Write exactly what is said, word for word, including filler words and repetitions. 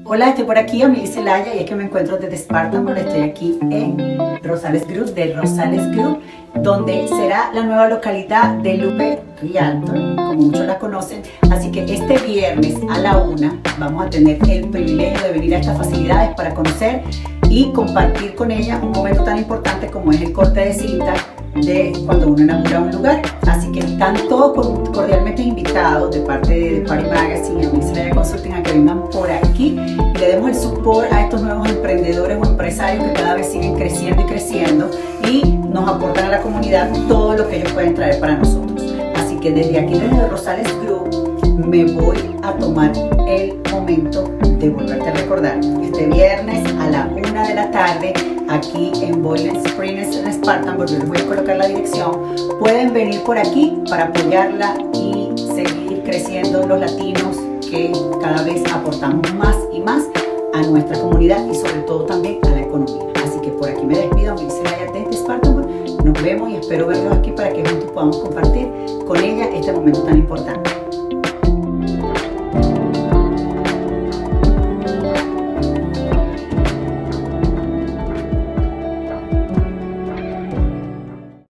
Hola, estoy por aquí, Amelie Zelaya, y es que me encuentro desde Spartanburg. Estoy aquí en Rosales Group, de Rosales Group, donde será la nueva localidad de Lupe Realtor, como muchos la conocen. Así que este viernes a la una vamos a tener el privilegio de venir a estas facilidades para conocer y compartir con ella un momento tan importante como es el corte de cinta de cuando uno enamora un lugar. Así que están todos cordialmente invitados de parte de Party Magazine y Amelie Zelaya Consulting a que vengan por aquí y le demos el support a estos nuevos emprendedores o empresarios que cada vez siguen creciendo y creciendo y nos aportan a la comunidad todo lo que ellos pueden traer para nosotros. Así que desde aquí, desde Rosales Group, me voy a tomar el momento de volverte a recordar. Este viernes a la una de la tarde, aquí en Boiling Springs en Spartanburg, yo les voy a colocar la dirección. Pueden venir por aquí para apoyarla y seguir creciendo los latinos que cada vez aportamos más y más a nuestra comunidad y sobre todo también a la economía. Así que por aquí me despido, Amelie Zelaya desde Spartanburg. Nos vemos y espero verlos aquí para que juntos podamos compartir con ella este momento tan importante.